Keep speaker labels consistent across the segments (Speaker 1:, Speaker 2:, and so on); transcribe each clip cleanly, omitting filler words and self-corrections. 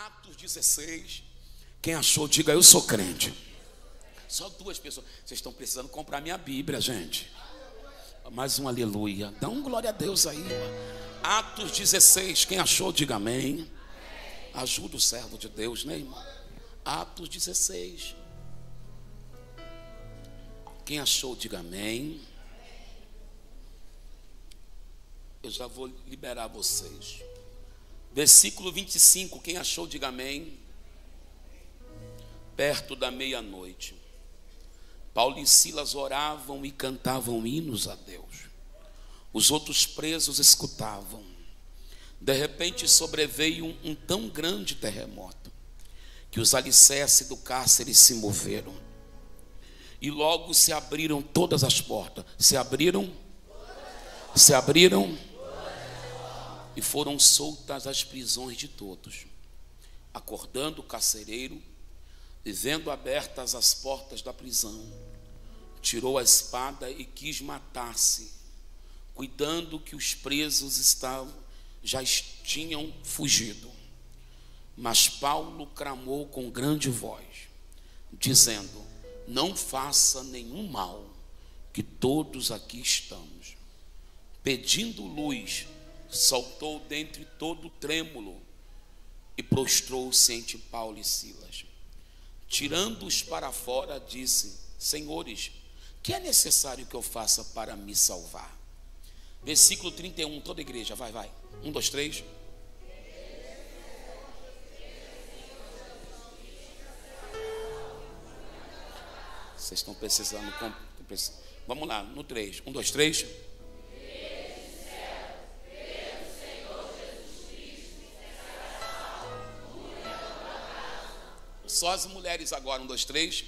Speaker 1: Atos 16. Quem achou, diga eu sou crente. Só 2 pessoas. Vocês estão precisando comprar minha Bíblia, gente. Mais um aleluia. Dá um glória a Deus aí. Atos 16. Quem achou, diga amém. Ajuda o servo de Deus, né, irmão? Atos 16. Quem achou, diga amém. Eu já vou liberar vocês. Versículo 25. Quem achou, diga amém. Perto da meia-noite, Paulo e Silas oravam e cantavam hinos a Deus. Os outros presos escutavam. De repente sobreveio um tão grande terremoto que os alicerces do cárcere se moveram. E logo se abriram todas as portas. Se abriram. E foram soltas as prisões de todos. Acordando o carcereiro, e vendo abertas as portas da prisão, tirou a espada e quis matar-se, cuidando que os presos já tinham fugido. Mas Paulo clamou com grande voz, dizendo: não faça nenhum mal, que todos aqui estamos. Pedindo luz, saltou dentre todo trêmulo e prostrou-se ante Paulo e Silas. Tirando-os para fora, disse: senhores, que é necessário que eu faça para me salvar? Versículo 31, toda a igreja, vai. 1, 2, 3. Vocês estão precisando. Vamos lá, no 3. 1, 2, 3. Só as mulheres agora, 1, 2, 3.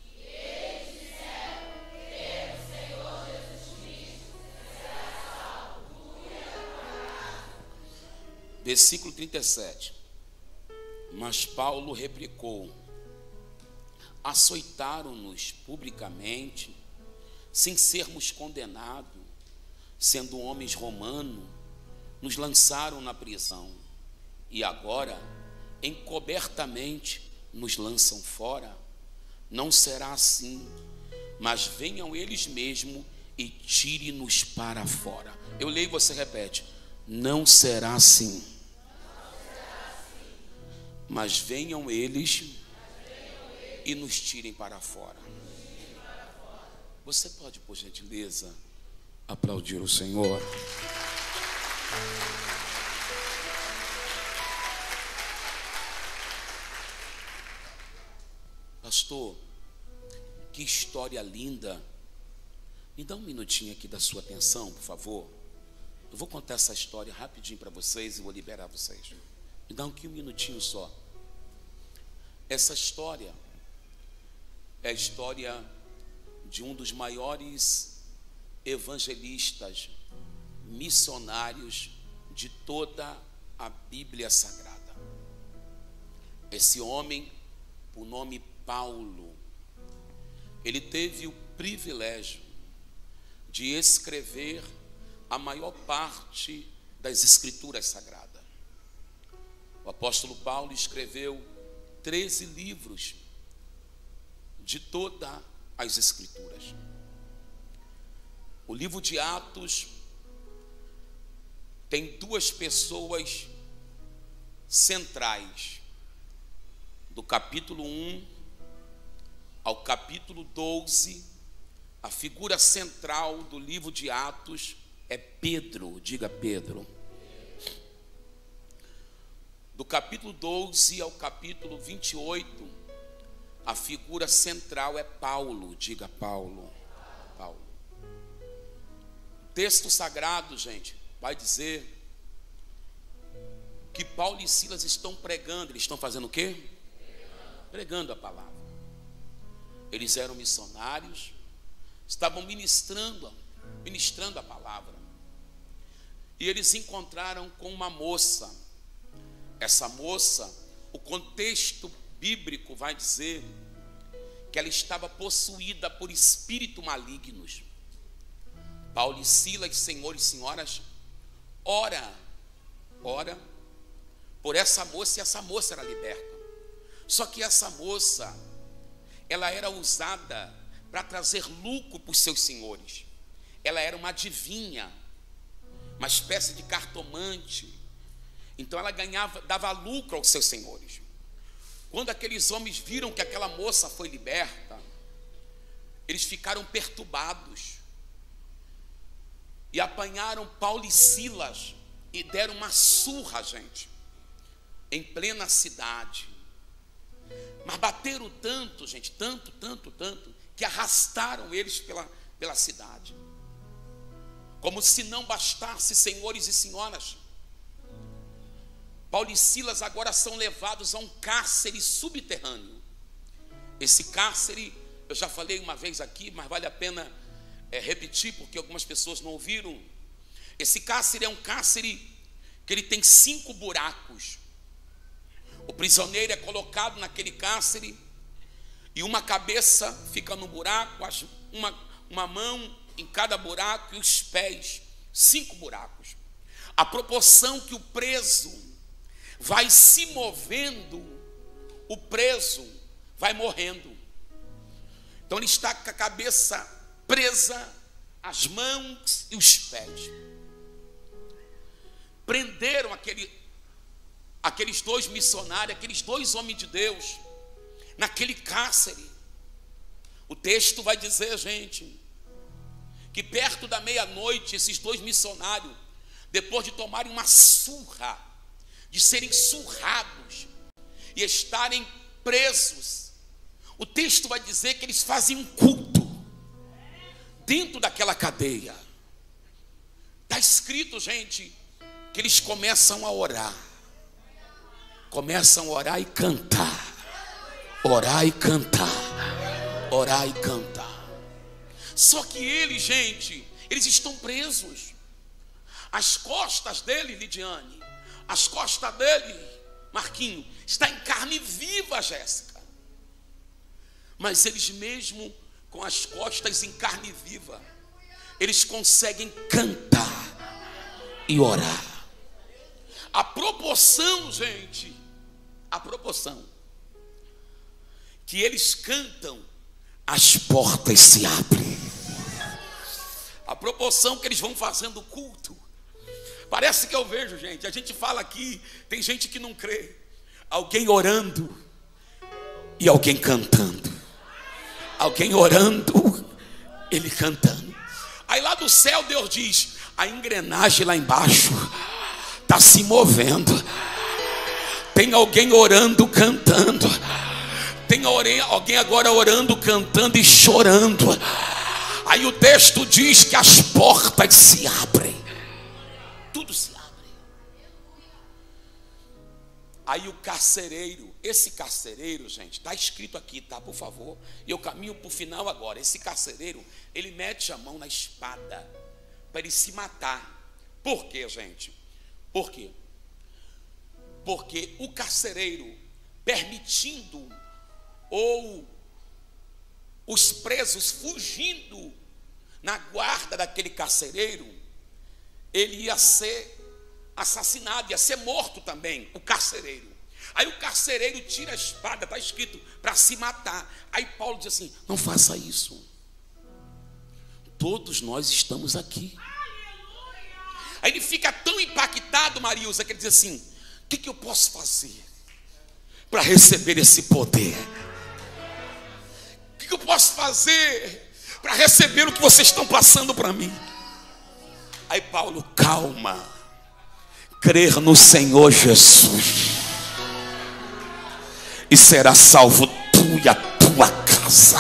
Speaker 1: Versículo 37. Mas Paulo replicou: açoitaram-nos publicamente, sem sermos condenados, sendo homens romanos, nos lançaram na prisão, e agora, encobertamente, nos lançam fora. Não será assim, mas venham eles mesmos e tirem-nos para fora. Eu leio e você repete: não será assim, mas venham eles e nos tirem para fora. Você pode, por gentileza, aplaudir o Senhor? Pastor, que história linda. Me dá um minutinho aqui da sua atenção, por favor. Eu vou contar essa história rapidinho para vocês e vou liberar vocês. Me dá um minutinho só. Essa história é a história de um dos maiores evangelistas, missionários de toda a Bíblia Sagrada. Esse homem, por nome Paulo, ele teve o privilégio de escrever a maior parte das Escrituras Sagradas. O apóstolo Paulo escreveu 13 livros de todas as Escrituras. O livro de Atos tem 2 pessoas centrais. Do capítulo 1 ao capítulo 12, a figura central do livro de Atos é Pedro. Diga Pedro. Do capítulo 12 ao capítulo 28, a figura central é Paulo. Diga Paulo. Paulo. O texto sagrado, gente, vai dizer que Paulo e Silas estão pregando. Eles estão fazendo o quê? Pregando a palavra. Eles eram missionários, estavam ministrando a palavra. E eles encontraram com uma moça. Essa moça, o contexto bíblico vai dizer que ela estava possuída por espíritos malignos. Paulo e Silas, senhores e senhoras, ora por essa moça, e essa moça era liberta. Só que essa moça, ela era usada para trazer lucro para os seus senhores. Ela era uma adivinha, uma espécie de cartomante. Então ela dava lucro aos seus senhores. Quando aqueles homens viram que aquela moça foi liberta, eles ficaram perturbados e apanharam Paulo e Silas e deram uma surra, gente, em plena cidade. Mas bateram tanto, gente, tanto, que arrastaram eles pela cidade. Como se não bastasse, senhores e senhoras, Paulo e Silas agora são levados a um cárcere subterrâneo. Esse cárcere, eu já falei uma vez aqui, mas vale a pena repetir, porque algumas pessoas não ouviram. Esse cárcere é um cárcere que ele tem 5 buracos. O prisioneiro é colocado naquele cárcere e uma cabeça fica no buraco, uma mão em cada buraco e os pés, 5 buracos. A proporção que o preso vai se movendo, o preso vai morrendo. Então ele está com a cabeça presa, as mãos e os pés. Prenderam aqueles 2 missionários, aqueles 2 homens de Deus, naquele cárcere. O texto vai dizer, gente, que perto da meia-noite, esses 2 missionários, depois de tomarem uma surra, de serem surrados e estarem presos, o texto vai dizer que eles fazem um culto dentro daquela cadeia. Está escrito, gente, que eles começam a orar. Começam a orar e cantar. Orar e cantar. Orar e cantar. Só que eles, gente, eles estão presos. As costas dele, Lidiane, as costas dele, Marquinho, está em carne viva, Jéssica. Mas eles mesmo com as costas em carne viva, eles conseguem cantar e orar. A proporção, gente, a proporção que eles cantam, as portas se abrem. A proporção que eles vão fazendo o culto, parece que eu vejo, gente, a gente fala aqui, tem gente que não crê, alguém orando e alguém cantando. Alguém orando, ele cantando. Aí lá do céu Deus diz: a engrenagem lá embaixo está se movendo. Tem alguém orando, cantando. Tem alguém agora orando, cantando e chorando. Aí o texto diz que as portas se abrem. Tudo se abre. Aí o carcereiro, esse carcereiro, gente, está escrito aqui, tá, por favor. E eu caminho para o final agora. Esse carcereiro, ele mete a mão na espada para ele se matar. Por quê, gente? Por quê? Porque o carcereiro, permitindo, ou os presos fugindo na guarda daquele carcereiro, ele ia ser assassinado, ia ser morto também, o carcereiro. Aí o carcereiro tira a espada, está escrito, para se matar. Aí Paulo diz assim: não faça isso, todos nós estamos aqui. Aí ele fica tão impactado, Marilza, que ele diz assim: o que eu posso fazer para receber esse poder? O que eu posso fazer para receber o que vocês estão passando para mim? Aí Paulo: calma, crer no Senhor Jesus e será salvo tu e a tua casa.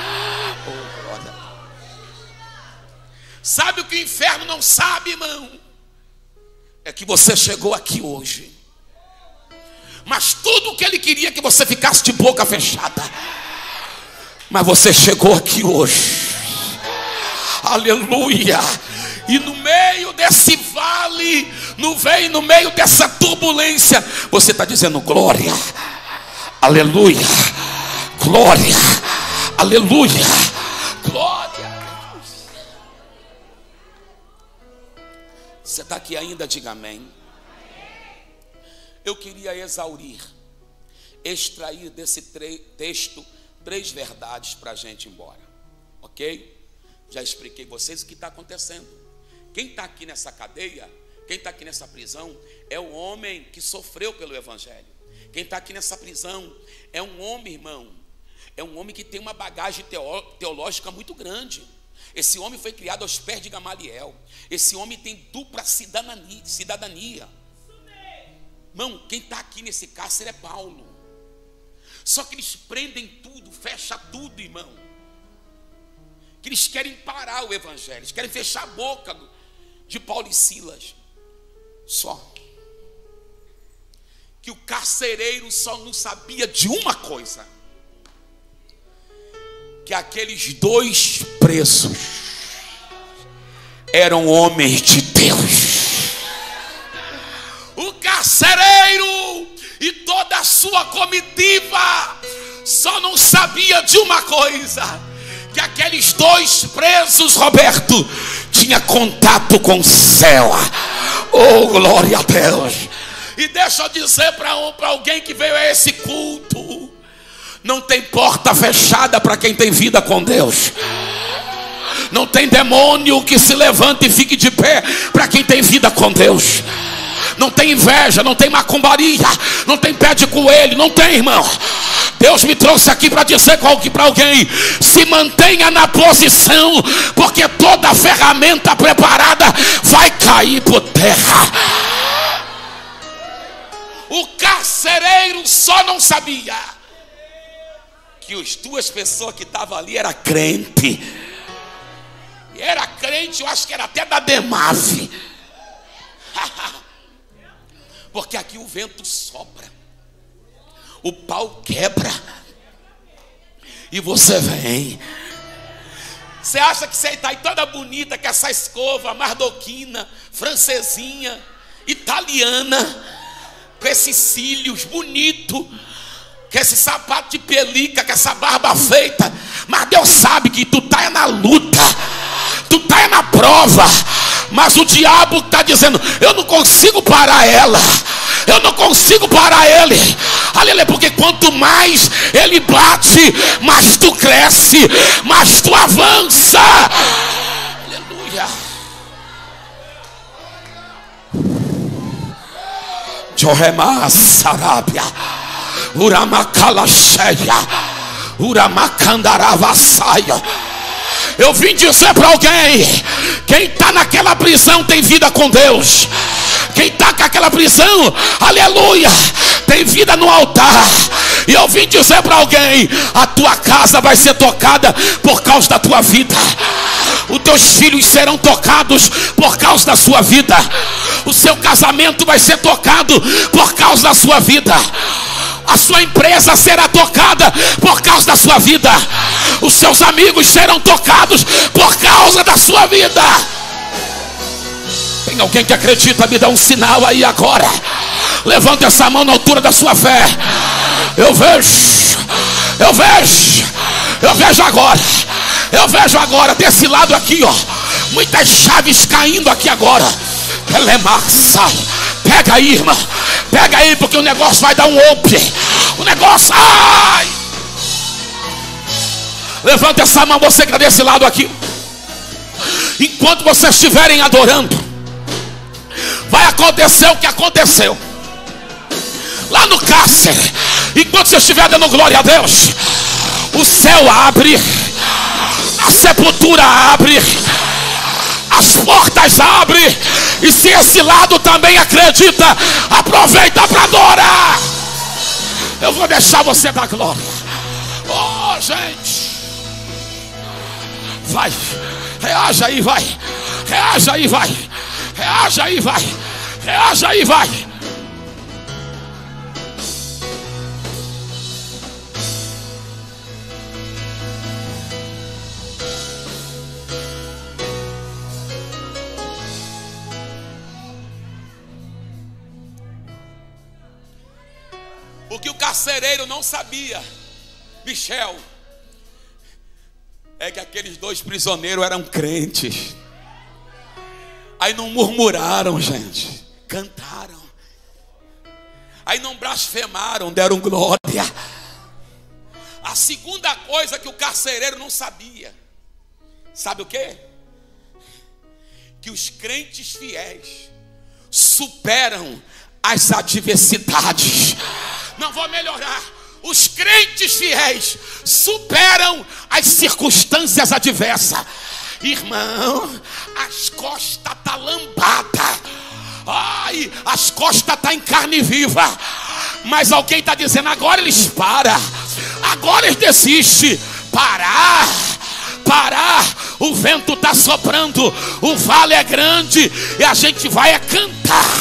Speaker 1: Sabe o que o inferno não sabe, irmão? É que você chegou aqui hoje, mas tudo o que ele queria é que você ficasse de boca fechada. Mas você chegou aqui hoje, aleluia. E no meio desse vale, no meio dessa turbulência, você está dizendo glória, aleluia, glória, aleluia, glória. Você está aqui ainda? Diga amém. eu queria extrair desse texto 3 verdades para a gente ir embora, ok? Já expliquei vocês o que está acontecendo. Quem está aqui nessa cadeia, quem está aqui nessa prisão, é o homem que sofreu pelo Evangelho. Quem está aqui nessa prisão é um homem, irmão, é um homem que tem uma bagagem teológica muito grande. Esse homem foi criado aos pés de Gamaliel. Esse homem tem dupla cidadania. Irmão, quem está aqui nesse cárcere é Paulo. Só que eles prendem tudo, fecham tudo, irmão. Que eles querem parar o Evangelho, eles querem fechar a boca de Paulo e Silas. Só que o carcereiro só não sabia de uma coisa: que aqueles 2 presos eram homens de Deus. O carcereiro e toda a sua comitiva só não sabia de uma coisa: que aqueles 2 presos, Roberto, tinha contato com o céu. Oh, glória a Deus. E deixa eu dizer para alguém que veio a esse culto: não tem porta fechada para quem tem vida com Deus. Não tem demônio que se levante e fique de pé para quem tem vida com Deus. Não tem inveja, não tem macumbaria, não tem pé de coelho, não tem, irmão. Deus me trouxe aqui para dizer para alguém: se mantenha na posição, porque toda ferramenta preparada vai cair por terra. O carcereiro só não sabia que as 2 pessoas que estavam ali era crente. E era crente, eu acho que era até da Demave. Porque aqui o vento sopra, o pau quebra, e você vem. Você acha que você está aí toda bonita, com essa escova mardoquina, francesinha, italiana, com esses cílios bonitos, com esse sapato de pelica, com essa barba feita. Mas Deus sabe que tu está na luta, tu está na prova. Mas o diabo está dizendo: eu não consigo parar ela, eu não consigo parar ele. Aleluia, porque quanto mais ele bate, mais tu cresce, mais tu avança. Aleluia. Johema Sarabia, Uramakala Cheia, Uramakandarava Saia. Eu vim dizer para alguém: quem está naquela prisão tem vida com Deus. Quem está com aquela prisão, aleluia, tem vida no altar. E eu vim dizer para alguém: a tua casa vai ser tocada por causa da tua vida. Os teus filhos serão tocados por causa da sua vida. O seu casamento vai ser tocado por causa da sua vida. A sua empresa será tocada por causa da sua vida. Os seus amigos serão tocados por causa da sua vida. Tem alguém que acredita? Me dá um sinal aí agora. Levanta essa mão na altura da sua fé. Eu vejo agora desse lado aqui, ó, muitas chaves caindo aqui agora. Pega aí, irmã, pega aí, porque o negócio vai dar um up. O negócio, ai! Levanta essa mão, você que está desse lado aqui. Enquanto vocês estiverem adorando, vai acontecer o que aconteceu lá no cárcere. Enquanto você estiver dando glória a Deus, o céu abre, a sepultura abre, as portas abrem. E se esse lado também acredita, aproveita para adorar. Eu vou deixar você dar glória. Oh, gente, vai, reaja aí, vai, reaja aí, vai, reaja aí, vai, reaja aí, vai. O que o carcereiro não sabia, Michel, é que aqueles 2 prisioneiros eram crentes. Aí não murmuraram, gente, cantaram. Aí não blasfemaram, deram glória. A segunda coisa que o carcereiro não sabia, sabe o quê? Que os crentes fiéis superam as adversidades. Não vou melhorar. Os crentes fiéis superam as circunstâncias adversas. Irmão, as costas tá lambada. Ai, as costas tá em carne viva. Mas alguém está dizendo, agora eles param. Agora eles desistem. Parar. O vento está soprando. O vale é grande. E a gente vai cantar.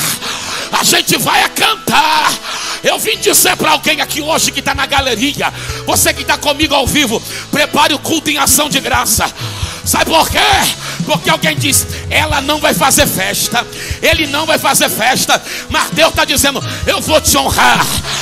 Speaker 1: Eu vim dizer para alguém aqui hoje que está na galeria, você que está comigo ao vivo, prepare o culto em ação de graça. Sabe por quê? Porque alguém diz, ela não vai fazer festa, ele não vai fazer festa, mas Deus está dizendo, eu vou te honrar.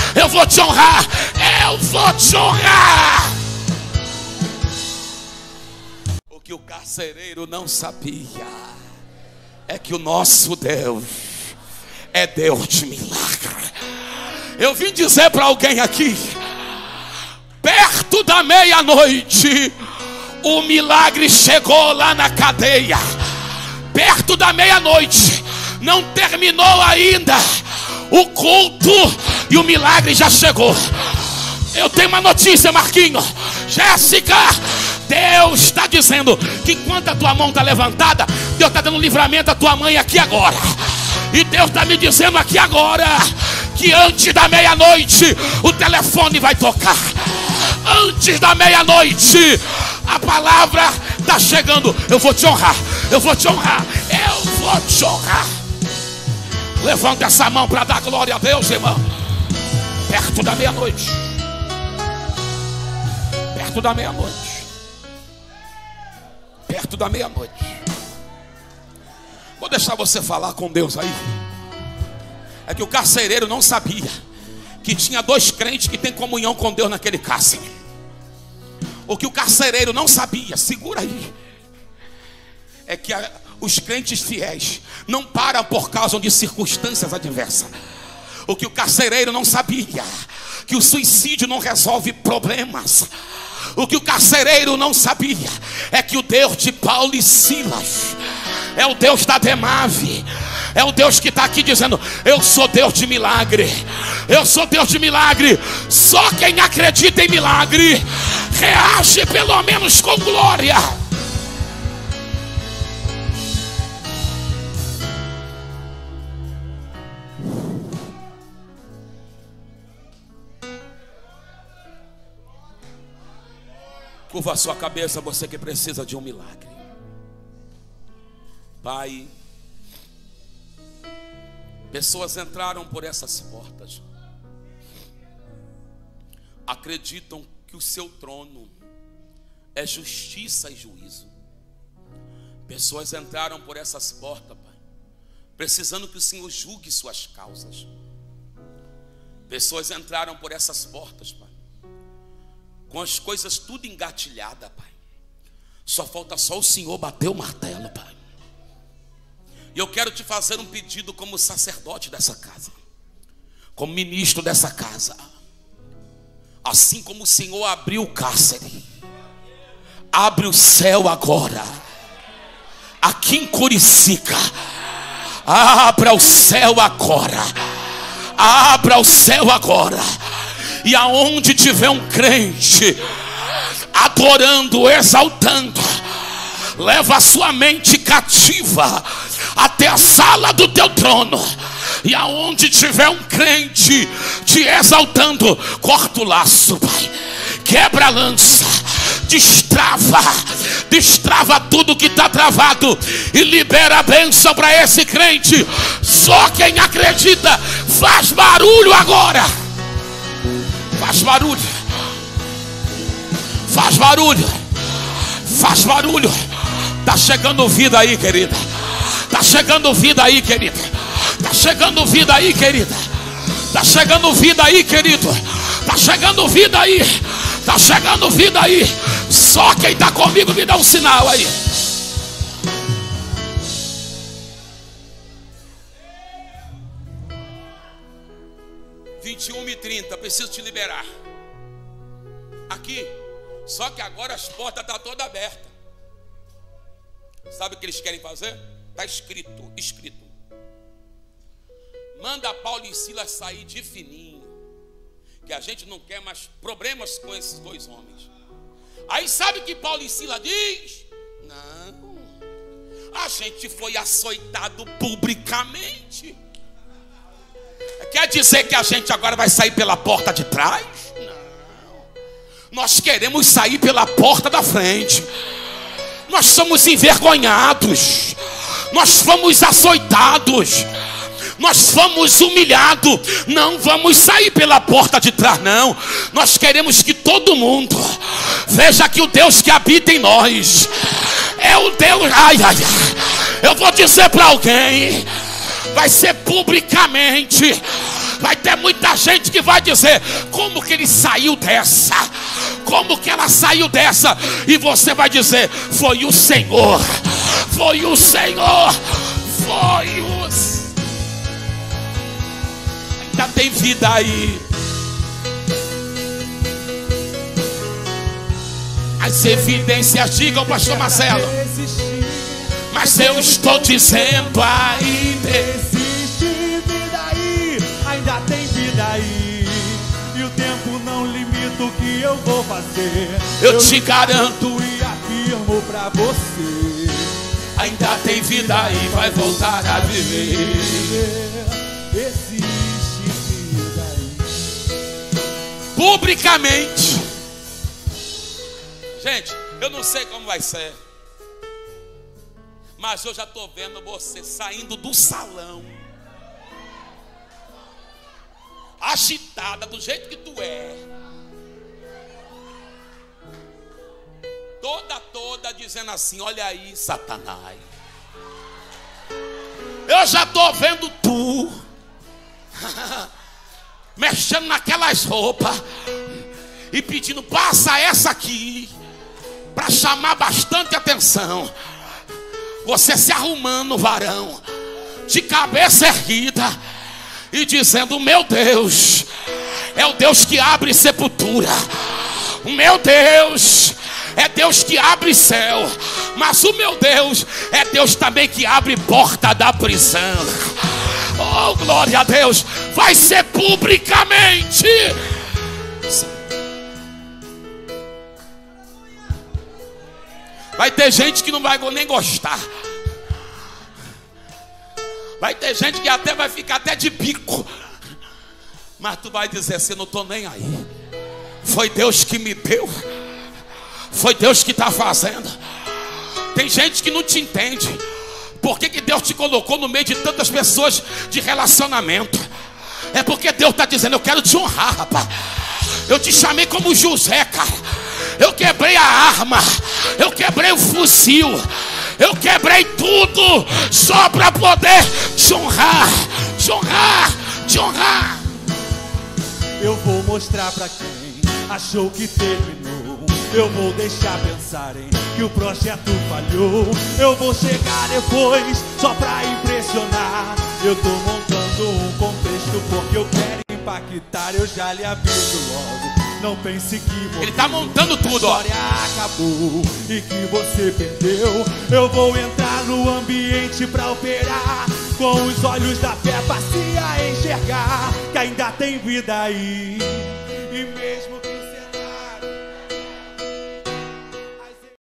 Speaker 1: O que o carcereiro não sabia é que o nosso Deus é Deus de milagre. Eu vim dizer para alguém aqui, perto da meia-noite, o milagre chegou lá na cadeia. Perto da meia-noite, não terminou ainda o culto e o milagre já chegou. Eu tenho uma notícia, Marquinho, Jéssica, Deus está dizendo que enquanto a tua mão está levantada, Deus está dando livramento à tua mãe aqui agora. E Deus está me dizendo aqui agora que antes da meia-noite o telefone vai tocar. Antes da meia-noite a palavra está chegando. Eu vou te honrar. Levanta essa mão para dar glória a Deus, irmão. Perto da meia-noite. Vou deixar você falar com Deus aí. É que o carcereiro não sabia que tinha dois crentes que têm comunhão com Deus naquele cárcere. O que o carcereiro não sabia, segura aí, é que os crentes fiéis não param por causa de circunstâncias adversas. O que o carcereiro não sabia, que o suicídio não resolve problemas. O que o carcereiro não sabia é que o Deus de Paulo e Silas é o Deus da Demave. É o Deus que está aqui dizendo, eu sou Deus de milagre. Só quem acredita em milagre reage pelo menos com glória. Curva a sua cabeça, você que precisa de um milagre. Pai, pessoas entraram por essas portas, acreditam que o seu trono é justiça e juízo. Pessoas entraram por essas portas, Pai, precisando que o Senhor julgue suas causas. Pessoas entraram por essas portas, Pai, com as coisas tudo engatilhada, Pai. Só falta só o Senhor bater o martelo, Pai. E eu quero te fazer um pedido como sacerdote dessa casa, como ministro dessa casa. Assim como o Senhor abriu o cárcere, abre o céu agora. Aqui em Curicica, abra o céu agora. E aonde tiver um crente adorando, exaltando, leva a sua mente cativa até a sala do teu trono. E aonde tiver um crente te exaltando, corta o laço, Pai, quebra a lança, destrava tudo que está travado e libera a bênção para esse crente. Só quem acredita, faz barulho agora. Faz barulho. Tá chegando vida aí, querida. Tá chegando vida aí, querido. Tá chegando vida aí, querido. Tá chegando vida aí. Só quem tá comigo me dá um sinal aí. 21h30, preciso te liberar. Aqui, só que agora as portas estão todas abertas. Sabe o que eles querem fazer? Está escrito. Manda Paulo e Silas sair de fininho, que a gente não quer mais problemas com esses dois homens. Aí sabe o que Paulo e Silas diz? Não, a gente foi açoitado publicamente. Quer dizer que a gente agora vai sair pela porta de trás? Não, nós queremos sair pela porta da frente. Nós somos envergonhados, nós fomos açoitados, nós fomos humilhados. Não vamos sair pela porta de trás, não. Nós queremos que todo mundo veja que o Deus que habita em nós é o Deus. Eu vou dizer para alguém, vai ser publicamente. Vai ter muita gente que vai dizer: como que ele saiu dessa? Como que ela saiu dessa? E você vai dizer: foi o Senhor. Foi o Senhor. Foi o... Ainda tem vida aí. As evidências digam, pastor Marcelo. Mas eu estou dizendo ainda
Speaker 2: existe vida aí, ainda tem vida aí. E o tempo não limita o que eu vou fazer.
Speaker 1: Eu te garanto
Speaker 2: e afirmo pra você:
Speaker 1: ainda tem vida aí, vai voltar a viver.
Speaker 2: Existe vida aí.
Speaker 1: Publicamente. Gente, eu não sei como vai ser, mas eu já estou vendo você saindo do salão, agitada do jeito que tu é, toda dizendo assim: olha aí, Satanás. Eu já estou vendo tu mexendo naquelas roupas e pedindo: passa essa aqui, para chamar bastante atenção. Você se arrumando, varão, de cabeça erguida, e dizendo: meu Deus é o Deus que abre sepultura. O meu Deus é Deus que abre céu. Mas o meu Deus é Deus também que abre porta da prisão. Oh, glória a Deus. Vai ser publicamente. Vai ter gente que não vai nem gostar. Vai ter gente que até vai ficar até de bico. Mas tu vai dizer assim: não estou nem aí. Foi Deus que me deu. Foi Deus que está fazendo. Tem gente que não te entende. Por que Deus te colocou no meio de tantas pessoas de relacionamento? É porque Deus está dizendo: eu quero te honrar, rapaz. Eu te chamei como José, cara. Eu quebrei a arma, eu quebrei o fuzil, eu quebrei tudo só para poder te honrar, te honrar, te honrar.
Speaker 2: Eu vou mostrar pra quem achou que terminou. Eu vou deixar pensarem que o projeto falhou. Eu vou chegar depois só pra impressionar. Eu tô montando um contexto porque eu quero impactar. Eu já lhe aviso logo, não pense que
Speaker 1: ele tá montando tudo, ó.
Speaker 2: A história acabou e que você perdeu. Eu vou entrar no ambiente pra operar. Com os olhos da fé, passe a enxergar que ainda tem vida aí.